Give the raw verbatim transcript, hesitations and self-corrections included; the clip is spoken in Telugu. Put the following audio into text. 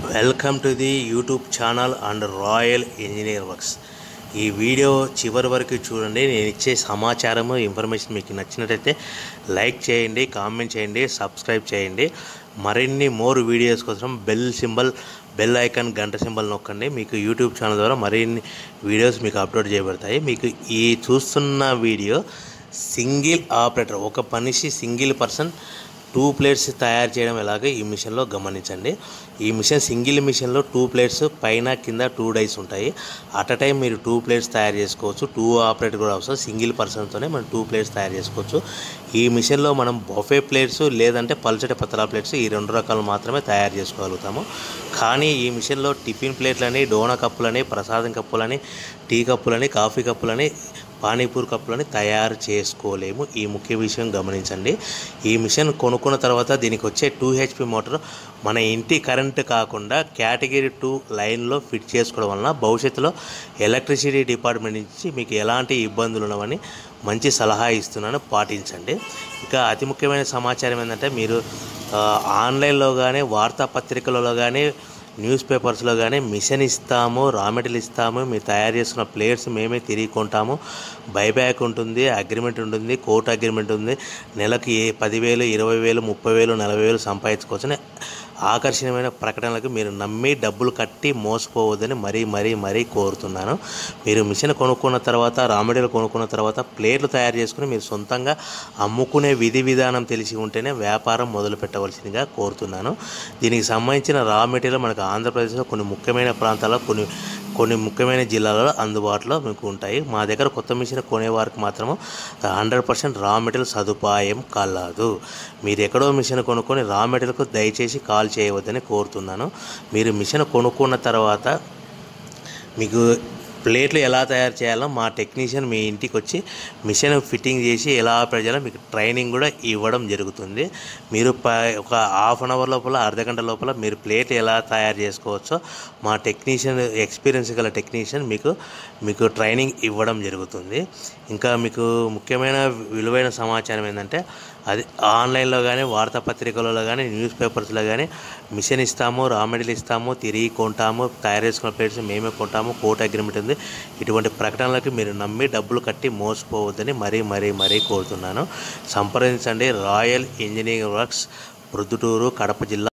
Welcome to the YouTube channel and royal engineer works. ఈ వీడియో చివరి వరకు చూడండి. నేను ఇచ్చే సమాచారము ఇన్ఫర్మేషన్ మీకు నచ్చినట్లయితే లైక్ చేయండి, కామెంట్ చేయండి, సబ్స్క్రైబ్ చేయండి. మరిన్ని మోర్ వీడియోస్ కోసం బెల్ సింబల్ బెల్ ఐకాన్ గంట సింబల్ నొక్కండి. మీకు యూట్యూబ్ ఛానల్ ద్వారా మరిన్ని వీడియోస్ మీకు అప్లోడ్ చేయబడతాయి. మీకు ఈ చూస్తున్న వీడియో సింగిల్ ఆపరేటర్, ఒక మనిషి సింగిల్ పర్సన్ టూ ప్లేట్స్ తయారు చేయడం ఎలాగో ఈ మిషన్లో గమనించండి. ఈ మిషన్ సింగిల్ మిషన్లో టూ ప్లేట్స్ పైన కింద టూ డైస్ ఉంటాయి. అట్ అ టైం మీరు టూ ప్లేట్స్ తయారు చేసుకోవచ్చు. టూ ఆపరేటర్ కూడా అవసరం. సింగిల్ పర్సన్తోనే మనం టూ ప్లేట్స్ తయారు చేసుకోవచ్చు. ఈ మిషన్లో మనం బఫే ప్లేట్స్ లేదంటే పల్చటి పతలా ప్లేట్స్ ఈ రెండు రకాలు మాత్రమే తయారు చేసుకోగలుగుతాము. కానీ ఈ మిషన్లో టిఫిన్ ప్లేట్లని, డోనా కప్పులని, ప్రసాదం కప్పులని, టీ కప్పులని, కాఫీ కప్పులని, పానీపూరి కప్పులని తయారు చేసుకోలేము. ఈ ముఖ్య విషయం గమనించండి. ఈ మిషన్ కొనుక్కున్న తర్వాత దీనికి వచ్చే టూ హెచ్పి మోటార్ మన ఇంటి కరెంటు కాకుండా కేటగిరీ టూ లైన్లో ఫిట్ చేసుకోవడం వలన భవిష్యత్తులో ఎలక్ట్రిసిటీ డిపార్ట్మెంట్ నుంచి మీకు ఎలాంటి ఇబ్బందులు ఉన్నవని మంచి సలహా ఇస్తున్నాను, పాటించండి. ఇంకా అతి ముఖ్యమైన సమాచారం ఏంటంటే, మీరు ఆన్లైన్లో కానీ వార్తాపత్రికలలో కానీ న్యూస్ పేపర్స్లో కానీ మిషన్ ఇస్తాము, రా మెటీరియల్ ఇస్తాము, మీరు తయారు చేసుకున్న ప్లేట్స్ మేమే తిరిగి కొంటాము, బైబ్యాక్ ఉంటుంది, అగ్రిమెంట్ ఉంటుంది, కోర్టు అగ్రిమెంట్ ఉంది, నెలకి పదివేలు ఇరవై వేలు ముప్పై వేలు నలభై వేలు సంపాదించుకోవచ్చని ఆకర్షణీయమైన ప్రకటనలకు మీరు నమ్మి డబ్బులు కట్టి మోసపోవద్దని మరీ మరీ మరీ కోరుతున్నాను. మీరు మిషన్ కొనుక్కున్న తర్వాత, రా మెటీరియల్ కొనుక్కున్న తర్వాత ప్లేట్లు తయారు చేసుకుని మీరు సొంతంగా అమ్ముకునే విధి విధానం తెలిసి ఉంటేనే వ్యాపారం మొదలు పెట్టవలసిందిగా కోరుతున్నాను. దీనికి సంబంధించిన రా మెటీరియల్ మనకు ఆంధ్రప్రదేశ్లో కొన్ని ముఖ్యమైన ప్రాంతాల్లో కొన్ని కొన్ని ముఖ్యమైన జిల్లాలలో అందుబాటులో మీకు ఉంటాయి. మా దగ్గర కొత్త మిషన్ కొనేవారికి మాత్రము హండ్రెడ్ పర్సెంట్ రా మెటీరియల్ సదుపాయం కలదు. మీరు ఎక్కడో మిషన్ కొనుక్కొని రా మెటీరియల్కు దయచేసి కాల్ చేయవద్దని కోరుతున్నాను. మీరు మిషన్ కొనుక్కున్న తర్వాత మీకు ప్లేట్లు ఎలా తయారు చేయాలో మా టెక్నీషియన్ మీ ఇంటికి వచ్చి మిషన్ ఫిట్టింగ్ చేసి ఎలా ఆపరేట్ చేయాలో మీకు ట్రైనింగ్ కూడా ఇవ్వడం జరుగుతుంది. మీరు ప ఒక హాఫ్ అన్ అవర్ లోపల, అర్ధ గంట లోపల మీరు ప్లేట్ ఎలా తయారు చేసుకోవచ్చో మా టెక్నీషియన్, ఎక్స్పీరియన్స్ గల టెక్నీషియన్ మీకు మీకు ట్రైనింగ్ ఇవ్వడం జరుగుతుంది. ఇంకా మీకు ముఖ్యమైన విలువైన సమాచారం ఏంటంటే, అది ఆన్లైన్లో కానీ వార్తాపత్రికలలో కానీ న్యూస్ పేపర్స్లో కానీ మిషన్ ఇస్తాము, రా మెటీరియల్ ఇస్తాము, తిరిగి కొంటాము, తయారు చేసుకున్న ప్లేట్స్ మేమే కొంటాము, కోర్టు అగ్రిమెంట్ ఉంది, ఇటువంటి ప్రకటనలకు మీరు నమ్మి డబ్బులు కట్టి మోసపోవద్దని మరీ మరీ మరీ కోరుతున్నాను. సంప్రదించండి. Royal engineering works, Proddatur, Kadapa జిల్లా.